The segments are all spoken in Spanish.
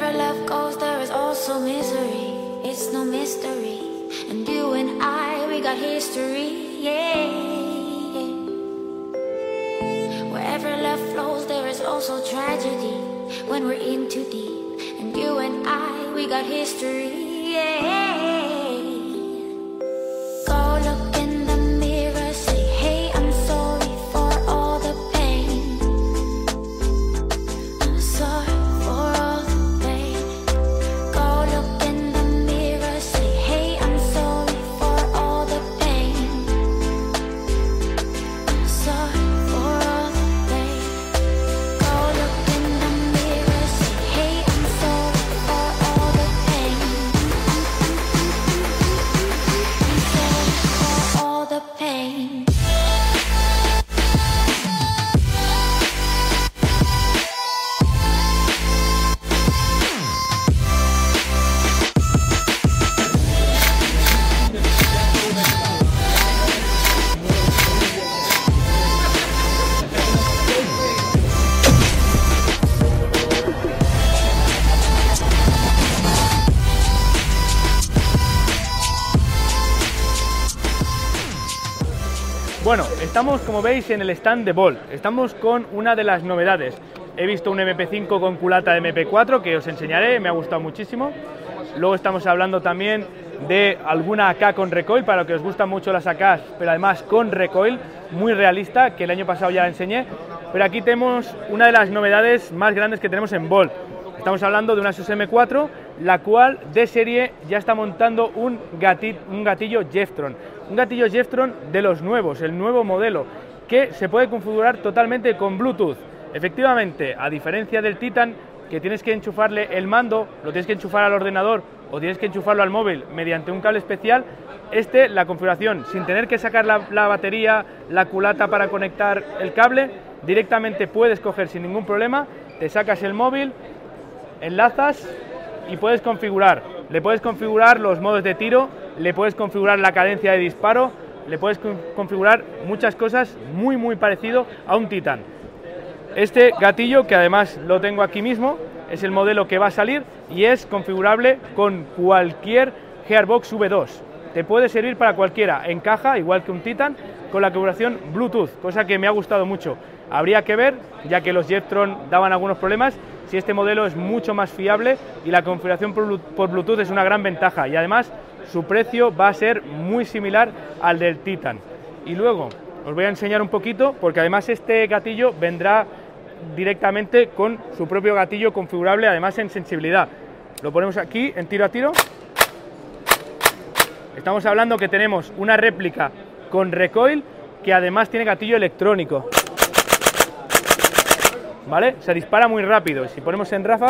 Wherever love goes, there is also misery. It's no mystery. And you and I, we got history, yeah. Wherever love flows, there is also tragedy. When we're in too deep. And you and I, we got history, yeah. Go look in the mirror, say, hey, I'm sorry for all the pain. I'm sorry for all the pain. Go look in the mirror, say, hey, I'm sorry for all the pain. I'm sorry for all the pain. Go look in the mirror, say, hey, I'm sorry for all the pain. I'm sorry for all the pain. Bueno, estamos, como veis, en el stand de Bolt. Estamos con una de las novedades. He visto un MP5 con culata de MP4 que os enseñaré, me ha gustado muchísimo. Luego estamos hablando también de alguna AK con recoil, para los que os gustan mucho las AKs, pero además con recoil, muy realista, que el año pasado ya la enseñé. Pero aquí tenemos una de las novedades más grandes que tenemos en Bolt. Estamos hablando de una Asus M4, la cual de serie ya está montando un gatillo Jeftron. Un gatillo Jeftron de los nuevos, el nuevo modelo, que se puede configurar totalmente con Bluetooth. Efectivamente, a diferencia del Titan, que tienes que enchufarle el mando, lo tienes que enchufar al ordenador o tienes que enchufarlo al móvil mediante un cable especial, la configuración, sin tener que sacar la batería, la culata para conectar el cable, directamente puedes coger sin ningún problema, te sacas el móvil, enlazas y puedes configurar. Le puedes configurar los modos de tiro, le puedes configurar la cadencia de disparo, le puedes configurar muchas cosas, muy parecido a un Titan. Este gatillo, que además lo tengo aquí mismo, es el modelo que va a salir y es configurable con cualquier Gearbox V2. Te puede servir para cualquiera, encaja igual que un Titan con la configuración Bluetooth, cosa que me ha gustado mucho. Habría que ver, ya que los Jeftron daban algunos problemas, si este modelo es mucho más fiable y la configuración por Bluetooth es una gran ventaja, y además su precio va a ser muy similar al del Titan. Y luego os voy a enseñar un poquito, porque además este gatillo vendrá directamente con su propio gatillo configurable, además en sensibilidad. Lo ponemos aquí en tiro a tiro. Estamos hablando que tenemos una réplica con recoil que además tiene gatillo electrónico. ¿Vale? Se dispara muy rápido. Si ponemos en ráfaga,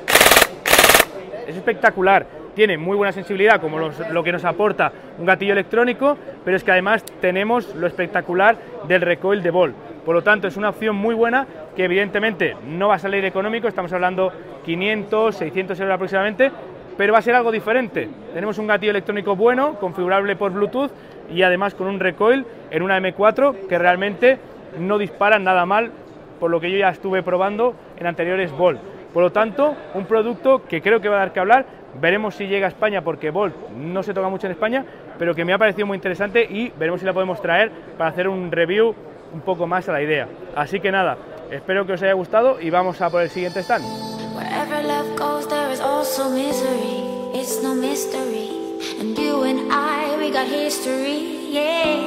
es espectacular. Tiene muy buena sensibilidad, como lo que nos aporta un gatillo electrónico, pero es que además tenemos lo espectacular del recoil de Bolt. Por lo tanto, es una opción muy buena que evidentemente no va a salir económico, estamos hablando 500, 600 euros aproximadamente, pero va a ser algo diferente. Tenemos un gatillo electrónico bueno, configurable por Bluetooth y además con un recoil en una M4 que realmente no dispara nada mal, por lo que yo ya estuve probando en anteriores Bolt. Por lo tanto, un producto que creo que va a dar que hablar. Veremos si llega a España, porque Bolt no se toca mucho en España, pero que me ha parecido muy interesante y veremos si la podemos traer para hacer un review un poco más a la idea. Así que nada, espero que os haya gustado y vamos a por el siguiente stand. Wherever love goes, there is also misery. It's no mystery. And you and I, we got history, yeah.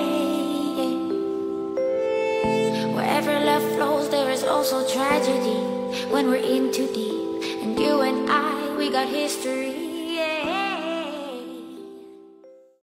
Wherever love flows, there is also tragedy. When we're in too deep. And you and I, we got history, yeah.